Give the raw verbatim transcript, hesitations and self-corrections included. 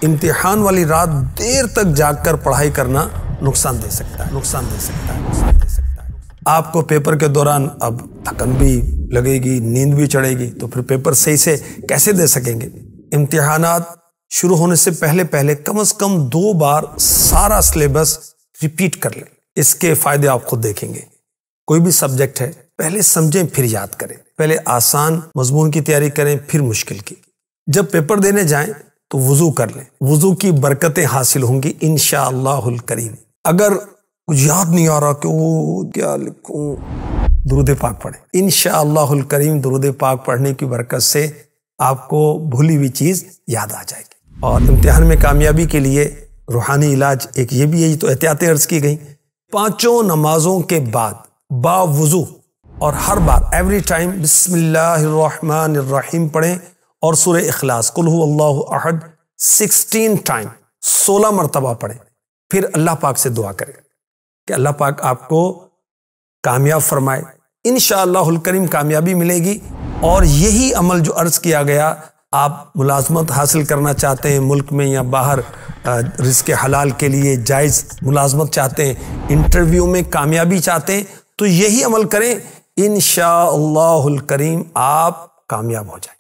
امتحان والی رات دیر تک جاگ کر پڑھائی کرنا نقصان دے سکتا ہے نقصان دے سکتا ہے نقصان دے سکتا ہے آپ کو پیپر کے دوران اب تھکن بھی لگے گی، نیند بھی چڑھے گی، تو پھر پیپر صحیح سے کیسے دے سکیں گے؟ امتحانات شروع ہونے سے پہلے پہلے کم از کم دو بار سارا سلیبس ریپیٹ کر لیں، اس کے فائدے آپ خود دیکھیں گے۔ کوئی بھی سبجیکٹ ہے پہلے سمجھیں پھر یاد کریں، پہلے آسان مضمون کی تیاری کریں پھر مشکل کی۔ جب پیپر دینے جائیں تو وضو کر لیں، وضو کی برکتیں حاصل ہوں گی انشاءاللہ الکریم۔ اگر کچھ یاد نہیں آ رہا کہ وہ کیا لکھوں، درود پاک پڑھیں، انشاءاللہ الکریم درود پاک پڑھنے کی برکت سے آپ کو بھولی ہوئی چیز یاد آ جائے گی۔ اور امتحان میں کامیابی کے لیے روحانی علاج ایک یہ بھی ہے، یہ تو احتیاطیں عرض کی گئیں۔ پانچوں نمازوں کے بعد با وضو اور ہر بار ایوری ٹائم بسم اللہ الرحمن الرحیم پڑھیں اور سورہ اخلاص قل هو اللہ احد سکسٹین ٹائم سولہ مرتبہ پڑھیں، پھر اللہ پاک سے دعا کریں کہ اللہ پاک آپ کو کامیاب فرمائے۔ انشاءاللہ الکریم کامیابی ملے گی۔ اور یہی عمل جو عرض کیا گیا، آپ ملازمت حاصل کرنا چاہتے ہیں ملک میں یا باہر، رزق حلال کے لیے جائز ملازمت چاہتے ہیں، انٹرویو میں کامیابی چاہتے ہیں، تو یہی عمل کریں، انشاءاللہ الکریم آپ کامیاب ہو جائیں۔